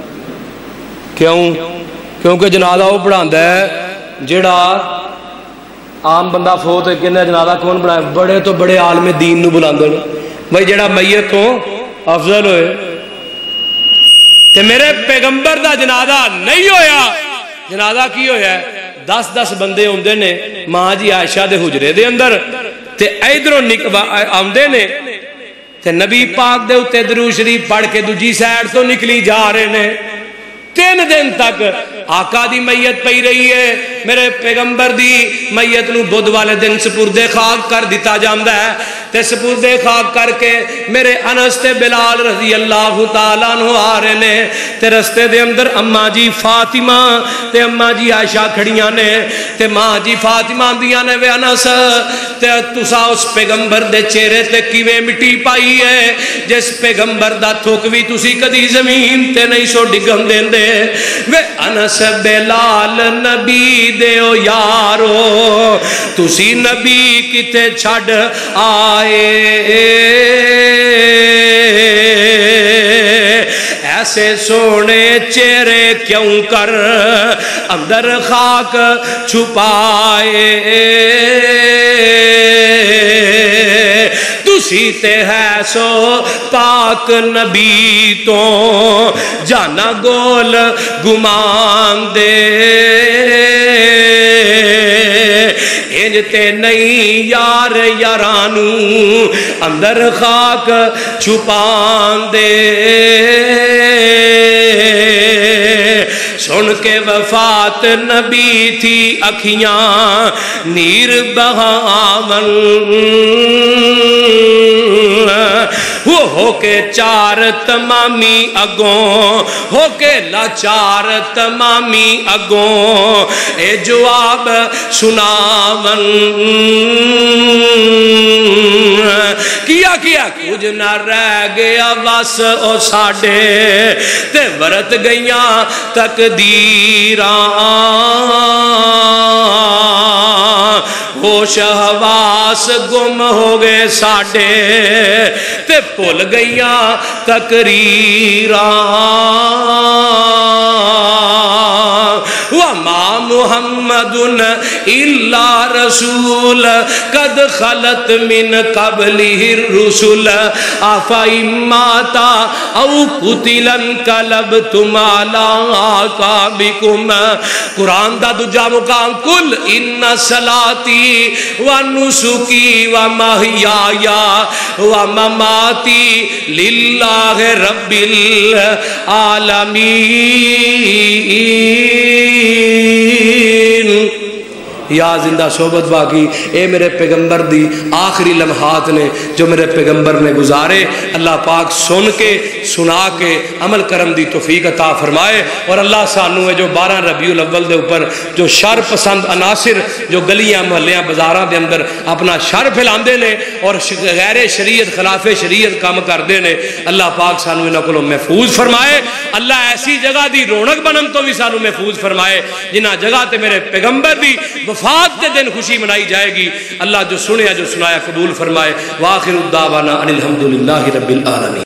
کیونکہ جنازہ وہ پڑھاندا ہے جڑا عام بندہ فوت ہوئے کہنے جنازہ کون پڑھائے بڑے تو بڑے عالم دین نو بلاندے نے بھائی جڑا میت ہو افضل ہوئے تے میرے پیغمبر دا جنازہ نہیں ہویا جنازہ کی ہویا ہے 10 بندے ہوندے نے ماں جی عائشہ دے حجرے دے اندر تے ادھروں آمدے نے تے نبی پاک دے اتے درود شریف پڑھ کے دوجی سائیڈ تو نکلی جا رہے نے 3 دن تک آقا دی میت پئی رہی ہے میرے پیغمبر دی میت نو بدھ والے دن سپرد خاک کر دیتا جاندا ہے تے سپرد خاک کر کے میرے انس تے بلال رضی اللہ تعالیٰ عنہ آ رہے نے تے رستے دے اندر اماں جی فاطمہ تے اماں جی عائشہ کھڑیاں نے تے ماں جی فاطمہ دیاں نے وے انس تے تسا اس پیغمبر دے چہرے تے کیویں مٹی پائی ہے جس پیغمبر دا تھوک بھی تسی کدی زمین تے نہیں سو ڈگن دیندے وے انس بلال نبی دیو یارو تسی نبی کتے چھڑ آئے ایسے سونے چہرے کیوں کر اندر خاک چھپائے تسی تے ہے سو پاک نبی تو جانا گول گمان دے انج تے نہیں یار یارانو اندر خاک چھپان دے سن کے وفات نبی تھی اکھیاں نیر بہاون وہ ہو کے چار تمامی اگوں ہو کے لاچار تمامی اگوں اے جواب سناون کیا کچھ نہ رہ گیا بس او ساڈے تے ورت گئیاں تقدیراں ہوش حواس گم ہو گئے ساڈے تے بھول گئیاں تقریراں وما محمد الا رسول قد خلت من قبله الرسل افإن مات او قتل انقلبتم على اعقابكم قرآن دا دوجا مقام قل ان صلاتی ونسکی ومحیای ومماتی للہ رب العالمین یا زندہ صحبت باقی اے میرے پیغمبر دی آخری لمحات نے جو میرے پیغمبر نے گزارے، اللہ پاک سن کے سنا کے عمل کرم دی توفیق عطا فرمائے۔ اور اللہ سانو ہے جو 12 ربیع الاول دے اوپر جو شر پسند عناصر جو گلیاں محلیاں بازاراں دے اندر اپنا شر پھیلاندے نے اور غیر شریعت خلاف شریعت کام کردے نے، اللہ پاک سانو انہاں کولوں محفوظ فرمائے۔ اللہ ایسی جگہ دی رونق بنن تو بھی سانو محفوظ فرمائے جنہ جگہ تے میرے پیغمبر دی وفات کے دن خوشی منائی جائے گی۔ اللہ جو سنیا جو سنایا قبول فرمائے۔ وآخر الدعوانا ان الحمدللہ رب العالمین۔